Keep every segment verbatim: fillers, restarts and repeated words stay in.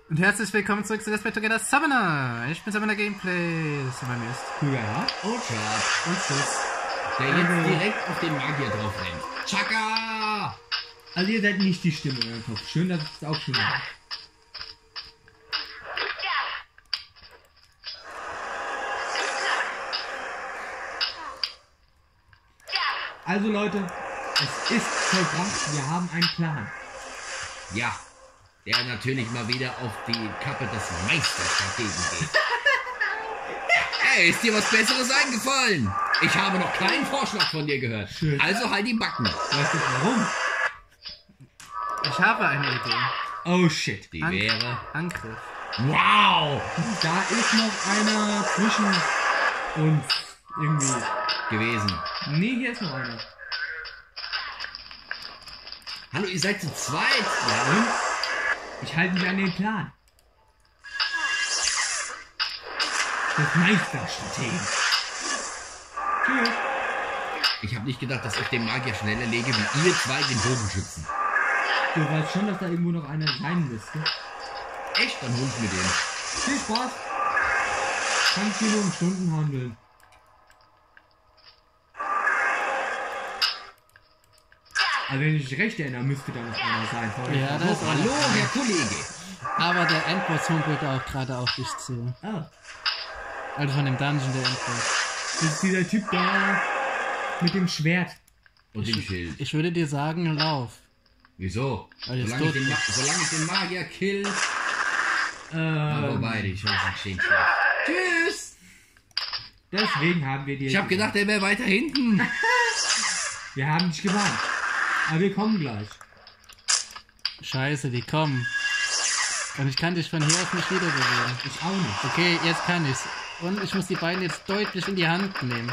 Und herzlich willkommen zurück zu Let's Play Together Summoner. Ich bin Summoner Gameplay. Das ist bei mir ist. Ja. Und Chad. Und tschüss. Der jetzt direkt auf den Magier drauf rennt. Chaka! Also ihr seid nicht die Stimme in eurem Kopf. Schön, dass es auch schon war. Also Leute, es ist vollbracht. Wir haben einen Plan. Ja, der natürlich mal wieder auf die Kappe des Meisterstrategen geht. Hey, ist dir was Besseres eingefallen? Ich habe noch keinen Vorschlag von dir gehört. Schön. Also halt die Backen. Weißt du warum? Ich habe eine Idee. Oh shit. Die An wäre... Angriff. Wow! Da ist noch einer zwischen uns. Irgendwie. Gewesen. Nee, hier ist noch einer. Hallo, ihr seid zu zweit. Ja, und? Ich halte mich an den Plan. Das Meisterstrategen. Tschüss. Ich habe nicht gedacht, dass ich den Magier schneller lege, wie ihr zwei den Bogenschützen. Du weißt schon, dass da irgendwo noch einer sein müsste. Echt? Dann hol ich mir den. Viel Spaß. Kann sich nur um Stunden handeln. Also wenn ich mich recht erinnere, müsste da noch einer sein. Ja, das ist Hallo, Herr Kollege. Aber der Endboss humpelt auch gerade auf dich zu. Ah, Also von dem Dungeon der Endboss. das ist dieser Typ da mit dem Schwert. Und den Schild. Ich würde dir sagen, lauf. Wieso? Weil jetzt Solange ich, tot den, Ma- ist. solange ich den Magier kill. Ähm, Aber beide, die Chancen stehen schlecht. Tschüss! Deswegen haben wir die. Ich habe gedacht, er wäre weiter hinten. Wir haben dich gewarnt. Aber wir kommen gleich. Scheiße, die kommen. Und ich kann dich von hier aus nicht wieder bewegen. Ich auch nicht. Okay, jetzt kann ich's. Und ich muss die beiden jetzt deutlich in die Hand nehmen.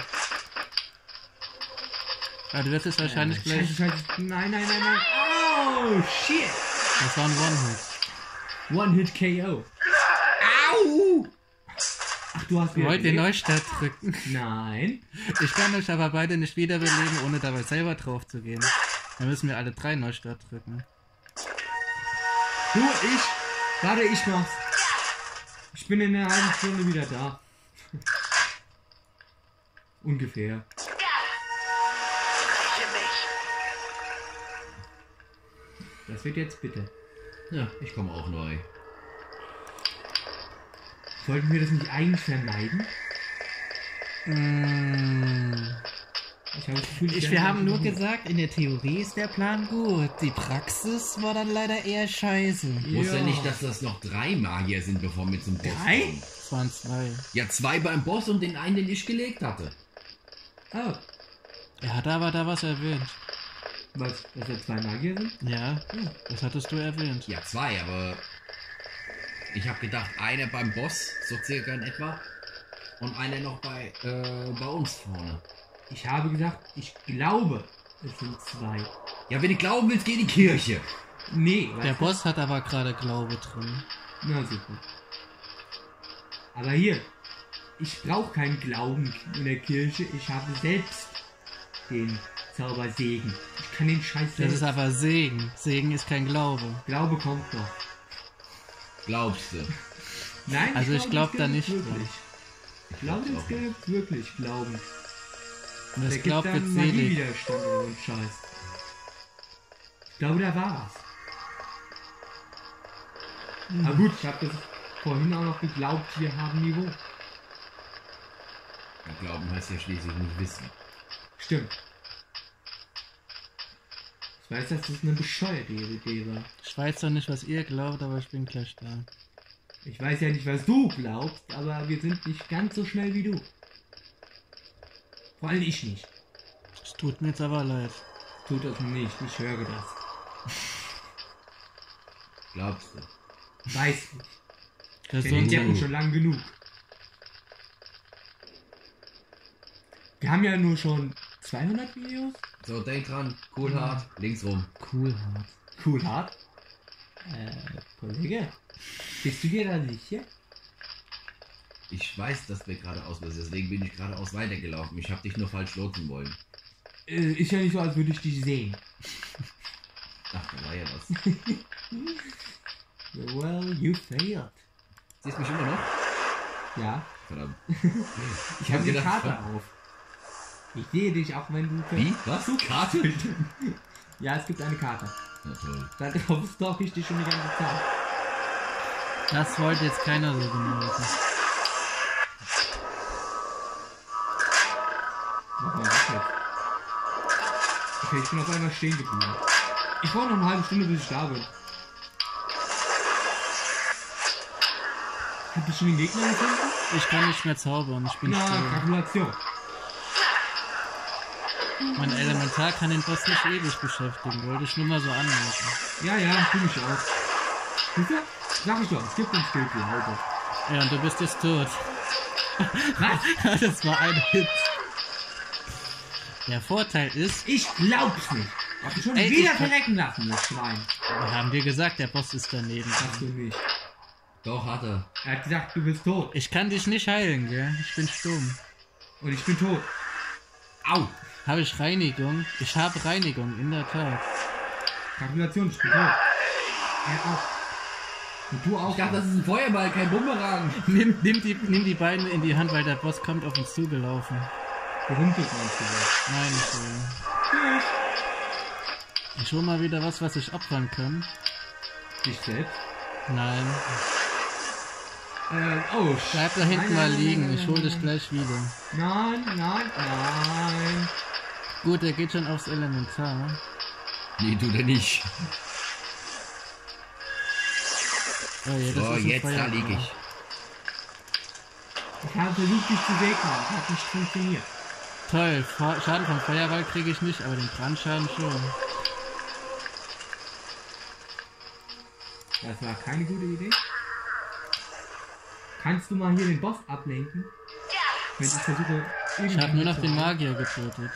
Aber du wirst es wahrscheinlich gleich... Scheiße, scheiße. Nein, nein, nein, nein. Oh, shit. Das war ein One-Hit. One-Hit-K O. Au! Ach, du hast wieder Wollt ihr gelebt? Neustart drücken? Nein. Ich kann euch aber beide nicht wiederbeleben, ohne dabei selber drauf zu gehen. Dann müssen wir alle drei Neustart drücken. Du, ich. Warte, ich mach's. Ich bin in einer halben Stunde wieder da. Ungefähr. Das wird jetzt bitte. Ja, ich komme auch neu. Sollten wir das nicht eigentlich vermeiden? Mm. Ich, habe das Gefühl, Ich, werde wir haben nicht nur gut. gesagt, in der Theorie ist der Plan gut. Die Praxis war dann leider eher scheiße. Wusste Ja. ja nicht, dass das noch drei Magier sind, bevor wir zum Boss Drei? kommen. Es waren zwei. Ja, zwei beim Boss und den einen, den ich gelegt hatte. Oh, Er hat aber da was erwähnt. was? Dass da zwei Magier sind? Ja, das hattest du erwähnt. Ja, zwei, aber ich habe gedacht, einer beim Boss, so circa in etwa, und einer noch bei, äh, bei uns vorne. Ich habe gesagt, ich glaube, es sind zwei. Ja, wenn du glauben willst, geh in die Kirche. Nee, Der weißt du? Boss hat aber gerade Glaube drin. Na super. Aber hier, ich brauche keinen Glauben in der Kirche. Ich habe selbst den Zaubersegen. Ich kann den Scheiß Das ist selbst. aber Segen. Segen ist kein Glaube. Glaube kommt noch. Glaubst du? Nein, Also ich glaub es da gibt nicht wirklich. Ich Ich glaube, glaub's es auch nicht. gibt wirklich Glauben. Und Der das gibt glaubt wird dann selig. Magiewiderstand oder so ein Scheiß. Ich glaube, da war was. Mhm. Aber gut, ich habe das vorhin auch noch geglaubt, wir haben Niveau. Ja, glauben heißt ja schließlich nicht wissen. Stimmt. Ich weiß, dass das eine bescheuerte Idee war. Ich weiß doch nicht, was ihr glaubt, aber ich bin gleich da. Ich weiß ja nicht, was du glaubst, aber wir sind nicht ganz so schnell wie du. Vor allem ich nicht. Es tut mir jetzt aber leid. Tut das nicht, ich höre das. Glaubst du? Weiß nicht. Ich kenne den Gesund. Deppen schon lang genug. Wir haben ja nur schon zweihundert Videos. So, denk dran, cool hart, links rum. Cool hart. Cool hart. Äh, Kollege, bist du dir da sicher? Ich weiß, dass wir geradeaus müssen, deswegen bin ich geradeaus weitergelaufen. Ich habe dich nur falsch lotsen wollen. Äh, ist ja nicht so, als würde ich dich sehen. Ach, da war ja was. Well, you failed. Siehst du mich immer noch? Ja. Verdammt. Ich habe die gedacht, Karte was- auf. Ich sehe dich, auch wenn du... Wie? Was? Karte? Ja, es gibt eine Karte. Na toll. Da drauf stalk ich dich schon die ganze Zeit. Das wollte jetzt keiner so genau wissen. Was war das jetzt? Okay, ich bin auf einmal stehen geblieben. Ich brauche noch eine halbe Stunde, bis ich da bin. Habt ihr schon den Gegner gefunden? Ich kann nicht mehr zaubern, ich bin Na, still. Gratulation. Mein Elementar kann den Boss nicht ewig beschäftigen, wollte ich nur mal so anmerken. Ja, ja, tu mich auch. Siehst du? Sag ich doch, es gibt ein Skill heute. Ja, und du bist jetzt tot. Was? Das war ein Hit. Der Vorteil ist, Ich glaub's nicht. Hab ich schon Ey, wieder ich kann- verrecken lassen, das Schwein. wir haben dir gesagt, der Boss ist daneben. Hast du nicht. Doch, hat er. Er hat gesagt, du bist tot. Ich kann dich nicht heilen, gell? Ich bin stumm. Und ich bin tot. Au. Habe ich Reinigung? Ich habe Reinigung, in der Tat. Gratulation, ich bin tot. Er auch. Und du auch. Ich dachte, das ist ein Feuerball, kein Bumerang. Nimm, nimm, die, nimm die beiden in die Hand, weil der Boss kommt auf uns zugelaufen. Gerumpelt meinst du das? Nein, ich will. Tschüss. Ich hol mal wieder was, was ich opfern kann. Dich selbst? Nein. Äh, oh. sch- Bleib da hinten Nein, mal nein, liegen, nein, ich nein, hol nein, dich nein. gleich wieder. Nein, nein, nein. Gut, er geht schon aufs Elementar. Nee, tut er nicht. Oh, ja, das So, ist ein jetzt da Feuerball. lieg ich. Ich habe versucht, dich zu segnen. Hat nicht funktioniert. Toll, Fa- Schaden vom Feuerball kriege ich nicht, aber den Brandschaden schon. Das war keine gute Idee. Kannst du mal hier den Boss ablenken? Wenn ich versuche... Ich habe nur noch den Magier getötet.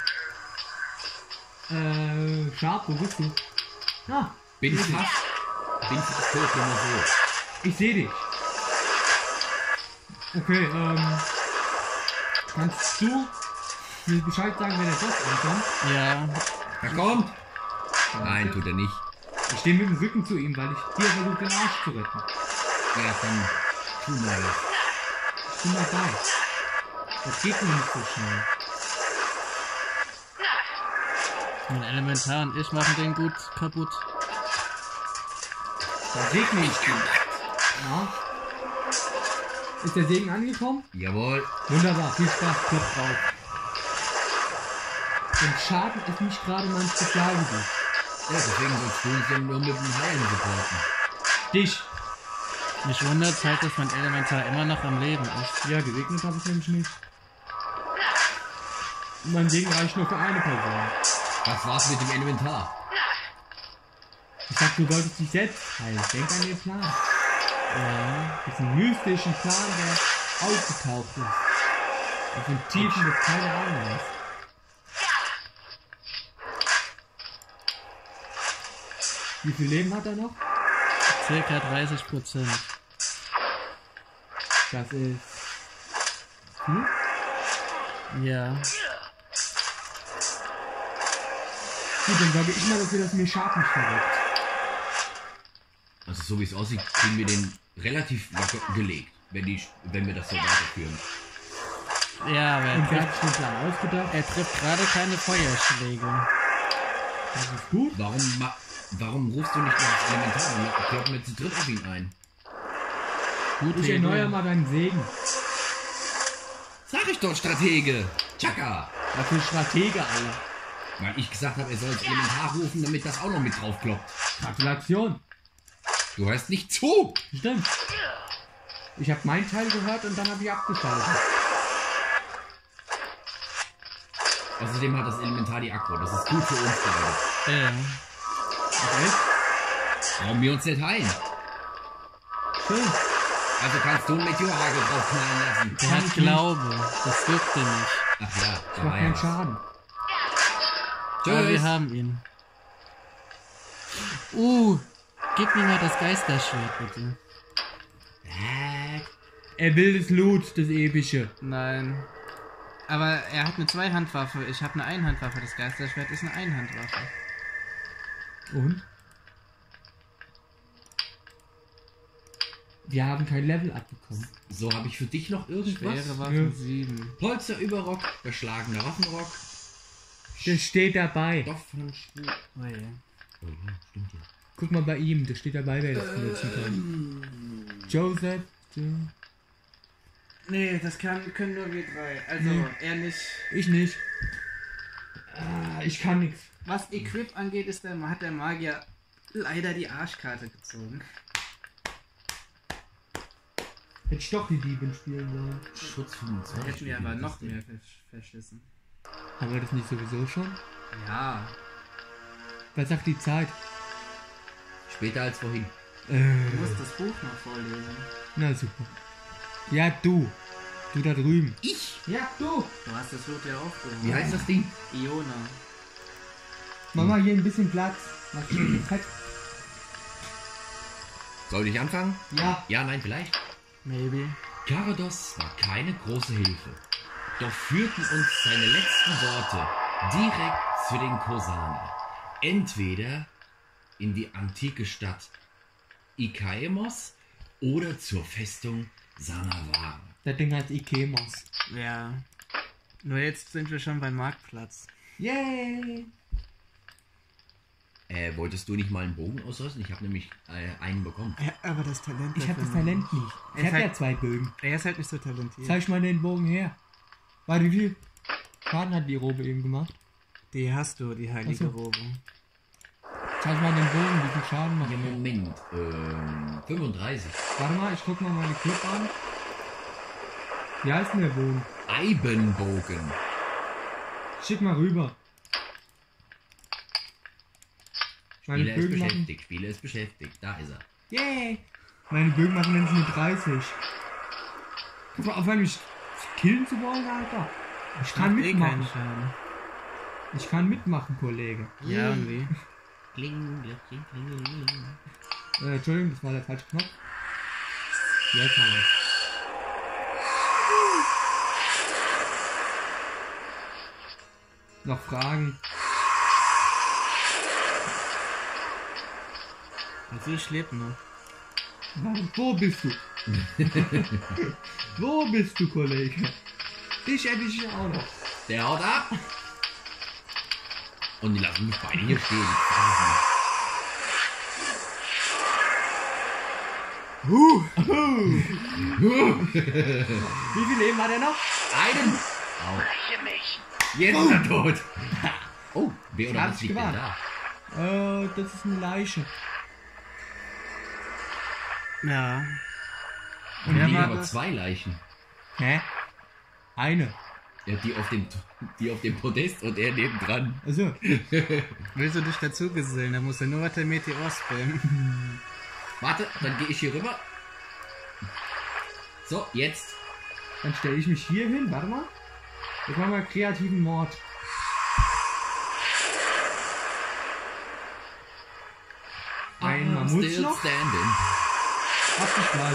Äh, Sharp, wo bist du? Ah, Bin sehe dich. fast. Bin fast tot, nur mal so. Ich sehe dich. Okay, ähm... Kannst du mir Bescheid sagen, wenn der Boss ankommt? Ja, Er kommt. Nein, tut er nicht. Ich stehe mit dem Rücken zu ihm, weil ich dir versuche, den Arsch zu retten. Ja, dann tu mal. Ich bin dabei. Das geht mir nicht so schnell. mein Elementar und ich machen den gut kaputt. Dann segne ich dich. Ja. Ist der Segen angekommen? Jawohl. Wunderbar, viel Spaß, Klick drauf. Und Schaden ist nicht gerade mein Spezialgebiet. Ja, deswegen sollst du uns ja nur mit dem Heilen supporten. Dich. Mich wundert halt, dass mein Elementar immer noch am Leben ist. Ja, gesegnet habe ich nämlich nicht. Mein Segen reicht nur für eine Person. Was war's mit dem Elementar? Ich sag, du solltest dich selbst heilen. Denk an den Plan. Ja. Diesen mystischen Plan, der aufgetaucht ist. Aus den Tiefen des keine Ahnung hast. Wie viel Leben hat er noch? Circa dreißig Prozent. Das ist... Hm? Ja. Gut, dann sage ich mal, dass wir das mir Schaden nicht verrückt. Also so wie es aussieht, kriegen wir den relativ locker gelegt, wenn, die, wenn wir das so weiterführen. Ja, aber er Und wer trifft, hat sich den Plan ausgedacht? er trifft gerade keine Feuerschläge. Das ist gut. Warum, ma warum rufst du nicht noch das Elementar und kloppen wir zu dritt auf ihn ein? Gute Ich Idee. erneuere mal deinen Segen. Sag ich doch, Stratege! Chaka! Dafür Stratege, Alter. Weil ich gesagt habe, er soll das Elementar rufen, damit das auch noch mit drauf kloppt. Gratulation. Du hörst nicht zu! Stimmt. Ich habe meinen Teil gehört und dann habe ich abgeschaltet. Außerdem hat das Elementar die Aggro. Das ist gut für uns beide. Ja. Okay. Warum wir uns nicht heilen? Schön. Also kannst du einen Meteorhagel draufknallen lassen. Der Kann hat ich nicht. Glaube. Das dürfte nicht. Ach ja, Ich da mach war ja keinen was. Schaden. Aber wir Tschüss! haben ihn. Uh, gib mir mal das Geisterschwert, bitte. Äh, Er will das Loot, das epische. Nein. Aber er hat eine Zweihandwaffe. Ich habe eine Einhandwaffe. Das Geisterschwert ist eine Einhandwaffe. Und? Wir haben kein Level abbekommen. So, habe ich für dich noch irgendwas? Schwere Waffen Ja. sieben. Polsterüberrock, beschlagener Waffenrock, Das steht dabei. Stoffhandschuh. Oh je. Oh ja, stimmt ja. Guck mal bei ihm, das steht dabei, wer das benutzen kann. Joseph. Jo- Nee, das kann, können nur wir drei. Also, Nee. er nicht. Ich nicht. Ah, ich kann nichts. Was Equip angeht, ist der, hat der Magier leider die Arschkarte gezogen. Hätte ich doch die Diebin spielen sollen. Schutz Da fünfundzwanzig. hätten wir aber noch mehr versch verschissen. Haben wir das nicht sowieso schon? Ja. Was sagt die Zeit? Später als vorhin. Du Äh, musst das Buch noch vorlesen. na super. Ja, du. Du da drüben. Ich? Ja, du. Du hast das Loot ja aufgehoben. Wie heißt das Ding? Iona. Mach mal hier ein bisschen Platz. Mach schön Fett. Soll ich anfangen? Ja. Ja, nein, vielleicht. Maybe. Garados war keine große Hilfe. Doch führten uns seine letzten Worte direkt zu den Kosaner. Entweder in die antike Stadt Ikaemos oder zur Festung Sanavara. Das Ding heißt Ikemos. Ja. Nur jetzt sind wir schon beim Marktplatz. Yay. Äh, wolltest du nicht mal einen Bogen ausrüsten? Ich habe nämlich äh, einen bekommen. Ja, aber das Talent. Ich hab dafür das Talent nicht. Er Ich ist hab ja halt- zwei Bögen. Er ist halt nicht so talentiert. Zeig mal den Bogen her. Warte, wie viel Schaden hat die Robe eben gemacht? Die hast du, die heilige Ach so. Robe. Zeig mal den Bogen, wie viel Schaden macht Ja, der? Moment. Ähm, fünfunddreißig. Warte mal, ich guck mal meine Clip an. Wie heißt denn der Bogen? Eibenbogen. Schick mal rüber. Meine Spieler ist Bögen machen. beschäftigt. Spieler ist beschäftigt. Da ist er. Yay! Meine Bögen machen jetzt nur dreißig. Guck mal, auf einmal mich killen zu wollen, Alter. Ich kann Macht eh mitmachen. keinen Schaden. Ich kann mitmachen, Kollege. Ja, und wie? Kling, Glöckchen, klingeling. Äh, Entschuldigung, das war der falsche Knopf. Jetzt haben wir's. Noch Fragen? Und sie schläft noch. Nein, wo bist du? Wo bist du, Kollege? Dich hätte ich auch noch. Der haut ab. Und die lassen mich beide hier stehen. die Phasen. Huh. Wie viel Leben hat er noch? Einen. Au. Jetzt ist er tot. Oh, wer oder Hab's was liegt denn gewarnt. da? Äh, das ist eine Leiche. Ja. Und Wer liegen war aber das? zwei Leichen. Hä? Eine. Ja, die auf dem, die auf dem Podest und er nebendran. Also, Willst du dich dazu gesellen? Da musst du nur weiter Meteor spammen. Warte, dann gehe ich hier rüber. So, jetzt. dann stelle ich mich hier hin. Warte mal. Jetzt machen wir kreativen Mord. Ein I'm Mammut still noch? standing. Hab dich gleich.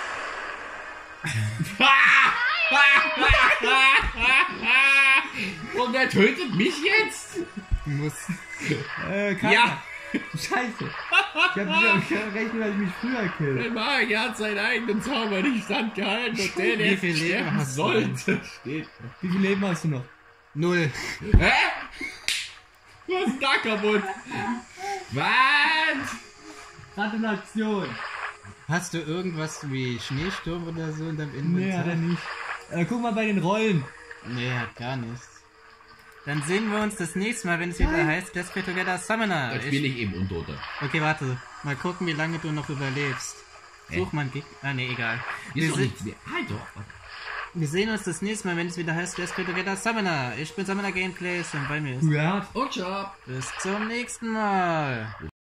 Und er tötet mich jetzt? Muss. Äh, keiner. Ja. Scheiße. Ich hab nicht gerechnet, dass ich mich früher kill. Der Magier hat seinen eigenen Zauber nicht standgehalten und der, der Wie viel Leben sterben hast du sollte, steht. Wie viel Leben hast du noch? Null. Hä? Was ist da kaputt? Was? Gratulation. Hast du irgendwas wie Schneesturm oder so in deinem Nee, Inventar? hat er nicht. Äh, guck mal bei den Rollen. Nee, hat gar nichts. Dann sehen wir uns das nächste Mal, wenn es wieder Nein. heißt Let's Play Together Summoner. Dann spiele ich eben Untoter. Okay, warte. Mal gucken, wie lange du noch überlebst. Hä? Such mal einen Gegner. Ah, nee, egal. Ist Wir, doch se nichts mehr. Halt doch. wir sehen uns das nächste Mal, wenn es wieder heißt Let's Play Together Summoner. Ich bin Summoner Gameplays und bei mir ist. Ja. Und ciao. Bis zum nächsten Mal.